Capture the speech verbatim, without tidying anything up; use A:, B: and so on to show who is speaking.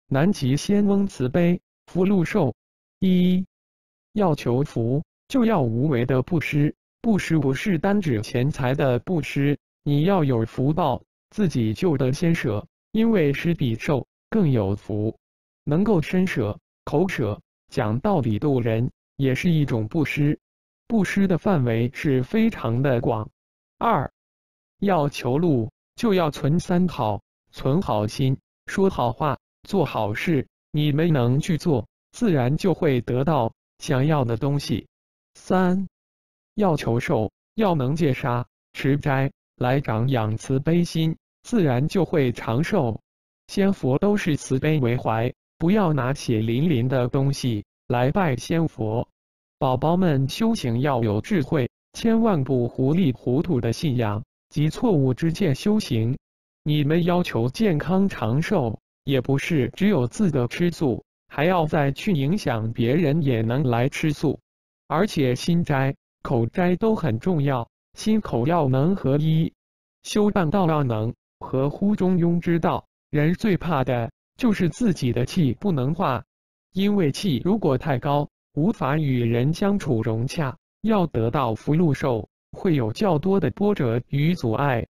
A: 南极仙翁慈悲，福禄寿。一，要求福，就要无为的布施。布施不是单指钱财的布施，你要有福报，自己就得先舍，因为施比受更有福。能够身舍、口舍，讲道理度人，也是一种布施。布施的范围是非常的广。二，要求禄，就要存三好，存好心，说好话，做好事。你们能去做，自然就会得到想要的东西。三，要求寿，要能戒杀、持斋，来长养慈悲心，自然就会长寿。仙佛都是慈悲为怀，不要拿血淋淋的东西来拜仙佛。宝宝们修行要有智慧，千万不糊里糊涂的信仰及错误之见修行。你们要求健康长寿，也不是只有自个吃素，还要再去影响别人也能来吃素。而且心斋、口斋都很重要，心口要能合一。修办道要能合乎中庸之道。人最怕的就是自己的气不能化，因为气如果太高，无法与人相处融洽，要得到福禄寿，会有较多的波折与阻碍。